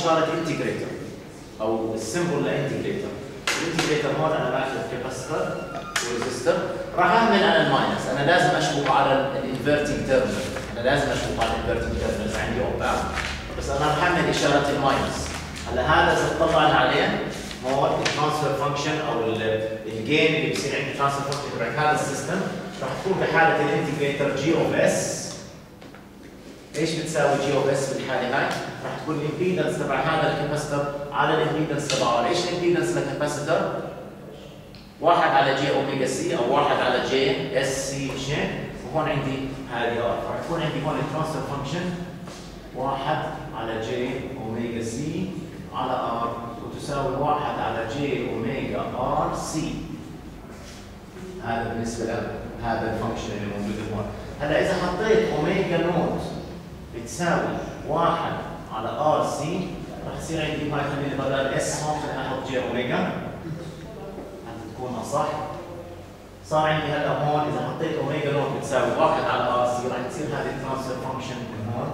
اشاره انتجريتر او السيمبل لانتجريتر. الانتجريتر هون انا باخذ كاباسيتور وريزستور، راح اهمل على الماينس، انا لازم اشبك على الانفرتنج تيرمينال، انا لازم اشبك على الانفرتنج تيرمينال، عندي اوب امب، بس انا راح اعمل اشاره الماينس. هلا هذا اذا طلعنا عليه هون الترانسفير فانكشن او الجين اللي بصير عندي ترانسفير فانكشن تبع هذا السيستم، راح تكون بحاله الانتجريتر جي اوف اس. ايش بتساوي جي اوف اس بالحاله هاي؟ راح تكون الامبيدنس تبع هذا الكاباسيتور على الامبيدنس تبعه، ايش الامبيدنس للكاباسيتور؟ 1 على جي اوميجا سي او 1 على جي اس سي شين، وهون عندي هذه ار، راح تكون عندي هون الترانسفير فانكشن 1 على جي اوميجا سي على ار وتساوي 1 على جي اوميجا ار سي. هذا بالنسبه لهذا الفانكشن اللي موجود هون. هلا اذا حطيت اوميجا نوت بتساوي 1 على ار سي راح يصير عندي هاي، خليني بدل اس هون خليني احط جي اوميجا تكون اصح. صار عندي هلا هون اذا حطيت اوميجا نوت بتساوي 1 على ار سي راح تصير هذه الترانسفير فانكشن من هون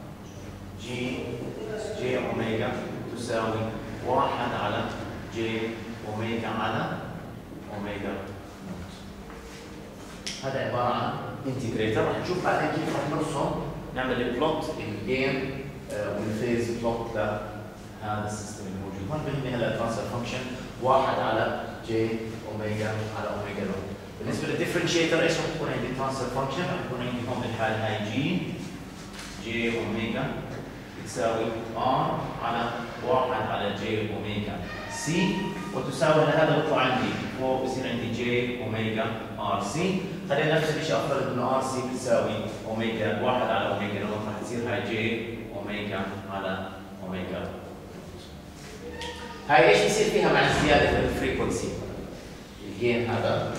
جي اوميجا تساوي 1 على جي اوميجا على اوميجا نوت. هذا عباره عن انتجريتر، راح نشوف بعدين كيف راح نرسم نعمل البلوت الجين والفيز بلوت لهذا السيستم الموجود هون. بهمني هلا الترانسفير فانكشن 1 على جي اوميجا على اوميجا نوت. بالنسبه للديفرنشيتر ايش راح تكون عندي ترانسفير فانكشن؟ راح يكون عندي هون بالحاله هاي جي اوميجا تساوي ار على 1 على جي اوميجا سي وتساوي هذا بيطلع عندي فوق بصير عندي جي اوميجا ار سي. خلينا نفس الشيء افترض انه ار سي بتساوي اوميجا 1 على اوميجا نوت، راح تصير هاي جي اوميجا على اوميجا نوت. هاي ايش بصير فيها مع الزياده في الفريكونسي؟ الجين هذا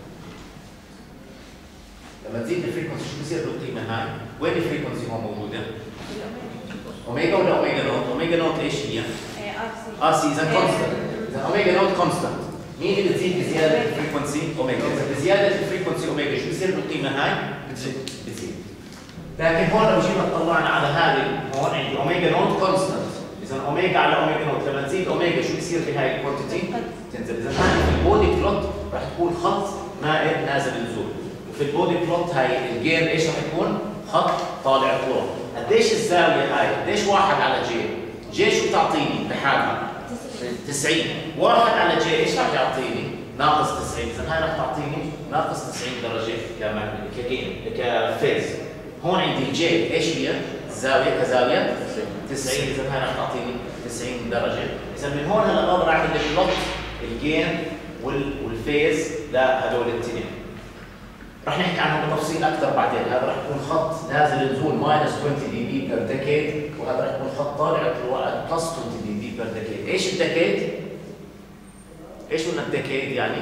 لما تزيد الفريكونسي شو بصير بالقيمه هاي؟ وين الفريكونسي هون موجوده؟ اوميجا ولا اوميجا نوت؟ اوميجا نوت ايش هي؟ ار سي. اذا كونستنت، اذا اوميجا نوت كونستنت، مين اللي بتزيد بزياده الفريكونسي؟ اوميجا. اذا بزياده الفريكونسي اوميجا شو بصير بالقيمه هاي؟ بتزيد. لكن هون لو جينا طلعنا على هذه هون عندي اوميجا نوت كونستنت، اذا اوميجا على اوميجا نوت لما تزيد اوميجا شو بصير بهاي الكوانتيتي؟ تنزل. اذا هاي في البودي بلوت راح تكون خط مائل نازل نزول، وفي البودي بلوت هاي الجين ايش راح يكون؟ خط طالع طول. قديش الزاويه هاي؟ قديش 1 على جي؟ جي شو بتعطيني بحالها؟ 90. 1 على جي ايش راح يعطيني؟ ناقص 90. اذا هاي راح تعطيني ناقص 90 درجه كجين كفيز. هون عندي الجي ايش هي؟ الزاويه كزاويه 90، اذا هاي راح تعطيني 90 درجه. اذا من هون هلا بقدر اعمل البلوت الجين والفيز لهدول الاثنين. رح نحكي عنهم بتفصيل اكثر بعدين. هذا رح يكون خط نازل نزول ماينس 20 دي بي بير ديكيد، وهذا رح يكون خط طالع بلس 20 دي بي بير ديكيد. ايش الديكيد؟ ايش قلنا الديكيد يعني؟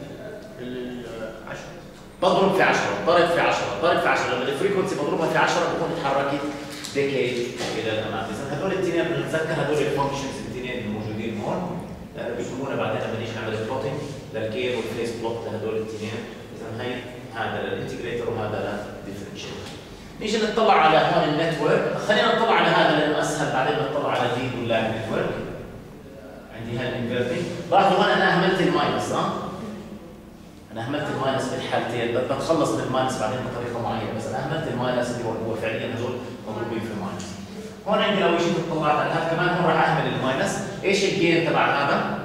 10 بضرب في 10، ضرب في 10، ضرب في 10، لما الفريكونسي بضربها في 10 بكون تحركت ديكيد الى الامام. اذا هدول الاثنين بنتذكر هدول الفانكشنز الاثنين الموجودين هون، لانه بيفهمونا بعدين لما نيجي نعمل بلوتنج للجين والفيس بلوت لهدول الاثنين. اذا هي هذا للانتجريتر وهذا للديفرنشيتر. نيجي نطلع على هون النتورك، خلينا نطلع على هذا لانه اسهل، بعدين نطلع على دي ولا النتورك. عندي هاي الانفرتنج، لاحظوا هون انا اهملت الماينس، انا اهملت الماينس بالحالتين، بتخلص من الماينس بعدين بطريقه معينه، بس انا اهملت الماينس اللي هو فعليا هذول مضروبين في الماينس. هون عندي لو جيت طلعت على هذا كمان هون راح اهمل الماينس، ايش الجين تبع هذا؟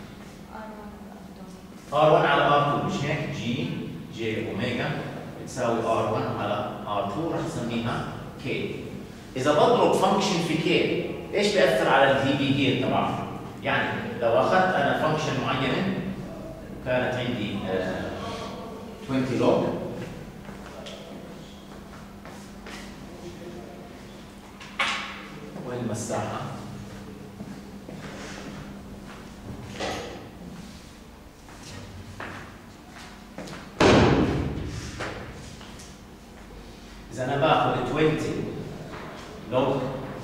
R1 على R2 مش هيك؟ جي اوميجا بتساوي R1 على R2 راح نسميها K. إذا بضرب فانكشن في K ايش بيأثر على الدي بي جين تبعها؟ يعني لو أخذت أنا فانكشن معينة كانت عندي 20 لوج، وين المساحة؟ إذا أنا باخذ 20 لوج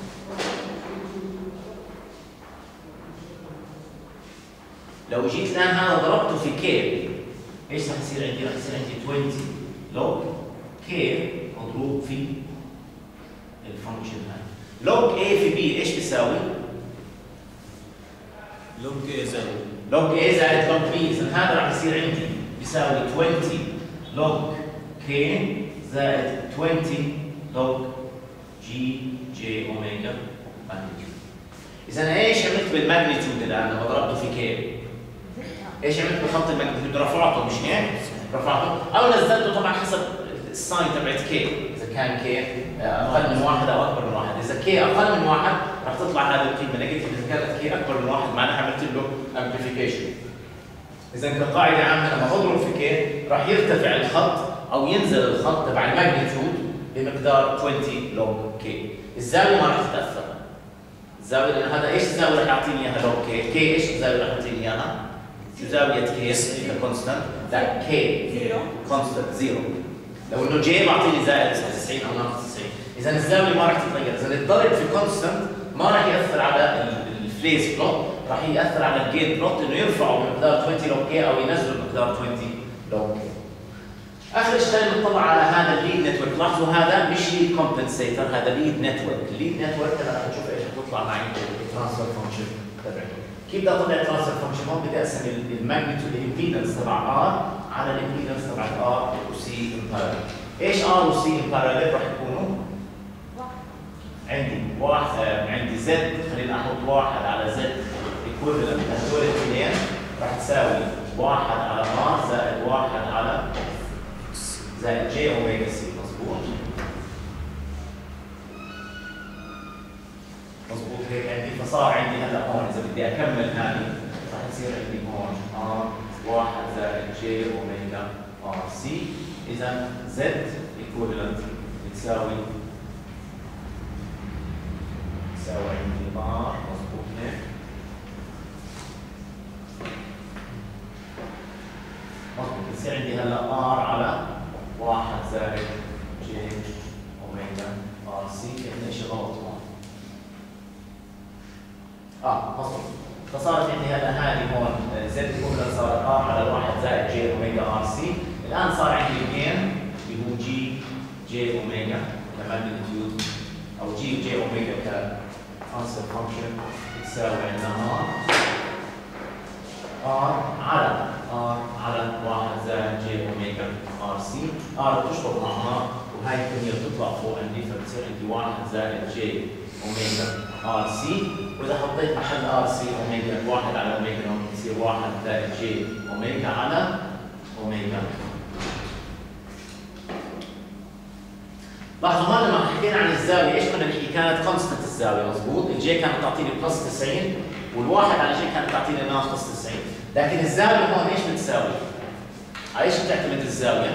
لو جيت الآن هذا ضربته في كي ايش راح يصير عندي؟ راح يصير عندي 20 لوج كي مضروب في الفانكشن هاي. لوج A في B ايش بيساوي؟ لوج A زائد لوج A زائد لوج B، إذا هذا راح يصير عندي بيساوي 20 لوج K زائد 20 لوج جي أوميجا ماجنتيود. إذا إيش عملت بالماجنتيود الآن لما ضربته في K؟ إيش عملت بخط الماجنتيود؟ رفعته مش هيك؟ رفعته أو نزلته طبعا حسب الساين تبعت K، إذا كان K أقل من واحد أو أكبر من واحد، إذا K أقل من واحد راح تطلع هذه القيمة نيجاتيف، إذا كانت K أكبر من واحد معناها عملت له امبليفيكيشن. إذا كقاعدة عامة لما أضرب في K راح يرتفع الخط أو ينزل الخط تبع الماجنتيود بمقدار 20 لوج K. الزاوية ما راح تتأثر. الزاوية لأن هذا إيش الزاوية راح يعطيني إياها لوج K؟ K إيش الزاوية راح يعطيني إياها؟ شو زاوية K؟ كونستانت؟ لا K كونستانت زيرو. لو إنه J بعطيني زائد 90 أو ناقص 90. إذا الزاوية ما راح تتغير، إذا الضرب في كونستانت ما راح يأثر على الفيز بلوت، راح يأثر على الجيت بلوت إنه يرفعه بمقدار 20 لوج K أو ينزله بمقدار 20 لوج K. اخر اشكال نطلع على هذا الليد نتورك، لاحظوا هذا مش ليد كومبنسيتر، هذا ليد نتورك، الليد نتورك انا راح نشوف ايش حتطلع معي الترانسفير فانكشن تبعته. كيف بدي اطلع الترانسفير فانكشن؟ هون بدي اقسم الماجنتيود الامبيدنس تبع ار على الامبيدنس تبع ار وسي امبارل. ايش ار وسي امبارل راح يكونوا؟ عندي واحد عندي زد، خلينا احط واحد على زد ايكويفالنت، هذول الاثنين راح تساوي واحد على ار زائد واحد على زائد جي اوميجا سي. مظبوط؟ مظبوط هيك عندي، فصار عندي هلا هون اذا بدي اكمل هذه راح يصير عندي هون ار واحد زائد جي اوميجا ار سي، اذا زد ايكويفالنت بتساوي عندي ار. مظبوط هيك. مظبوط بتصير عندي هلا ار على واحد زائد جي اوميجا ار سي. عندنا شيء غلط هون. مظبوط. فصارت عندي هلا هذه هون زد كلها صارت ار على واحد زائد جي اوميجا ار سي. الان صار عندي جين اللي هو جي اوميجا كماجنتيود او جي اوميجا كترانسفير فانكشن بتساوي عندنا ار على واحد زائد جي اوميجا ار سي. ار بتشبك مع ار وهي الكميه بتطلع فوق عندي، فبتصير عندي واحد زائد جي اوميجا ار سي، واذا حطيت محل ار سي اوميجا واحد على اوميجا بصير واحد زائد جي اوميجا على اوميجا. لاحظوا هون لما حكينا عن الزاويه ايش كنا نحكي؟ كانت كونستنت الزاويه. مضبوط. الجي كانت تعطيني بلس 90 والواحد على جي كانت تعطيني ناقص 90، لكن الزاويه هون ايش بتساوي؟ على ايش بتعتمد الزاويه؟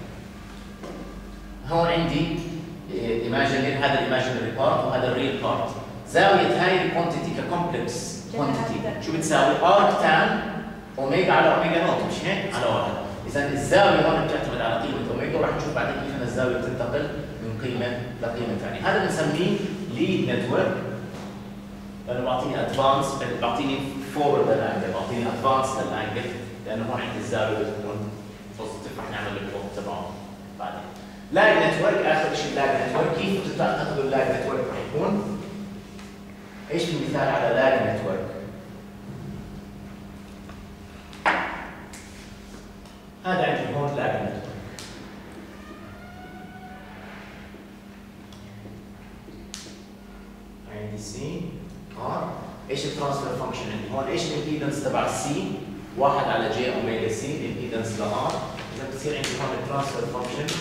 هون عندي ايماجينري، هذا الايماجينري بارت وهذا الريل بارت. زاويه هاي الكوانتيتي ككومبلكس كوانتيتي شو بتساوي؟ ارك تان اوميجا على اوميجا نوت، مش هيك؟ على واحد. اذا الزاويه هون بتعتمد على قيمه اوميجا، وراح نشوف بعدين كيف الزاويه بتنتقل من قيمه لقيمه ثانيه. هذا بنسميه ليد نتورك لانه بعطيني ادفانس، بعطيني فورورد للانجل، بعطيني ادفانس للانجل، لانه هون عندي الزاويه بتكون بوزيتيف. رح نعمل البلوت تبعه بعدين. لاج نتورك، اخر شيء لاج نتورك. كيف بتعتقدوا اللاج نتورك رح يكون؟ ايش المثال على لاج نتورك؟ هذا عندي هون لاج نتورك. عندي سي ار. ايش الترانسفير فانكشن عندي هون؟ ايش الامبيدنس تبع السي؟ واحد على جي اوميجا سي الامبيدنس لار. اذا بتصير عندي هون الترانسفير فانكشن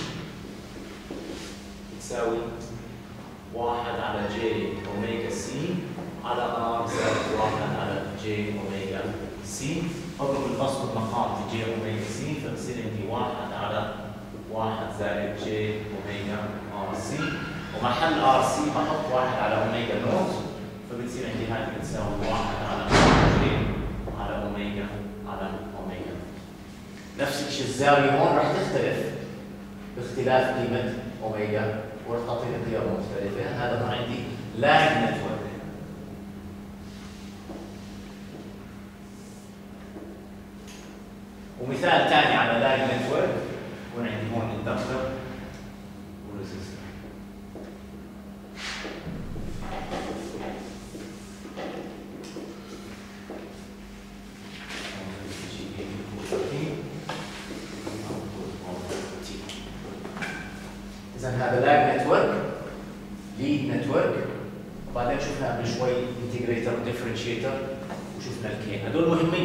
بتساوي واحد على جي اوميجا سي على ار زائد واحد على جي اوميجا سي. اضرب البسط مقام في جي اوميجا سي فبصير عندي واحد على واحد زائد جي اوميجا ار سي، ومحل ار سي بحط واحد على اوميجا نوت، فبتصير عندي هاي بتساوي واحد على جي على اوميجا على اوميجا. نفس الشيء الزاويه هون راح تختلف باختلاف قيمه اوميجا وراح تعطيني قيم مختلفه. هذا هون عندي لاج نتورك. ومثال ثاني على لاج نتورك يكون عندي هون اندكتر وريزستور. اذا هذا لاج نتورك، ليد نتورك، وبعدين شفنا قبل شوي انتجريتر وديفرنشيتر وشفنا الكين. هدول مهمين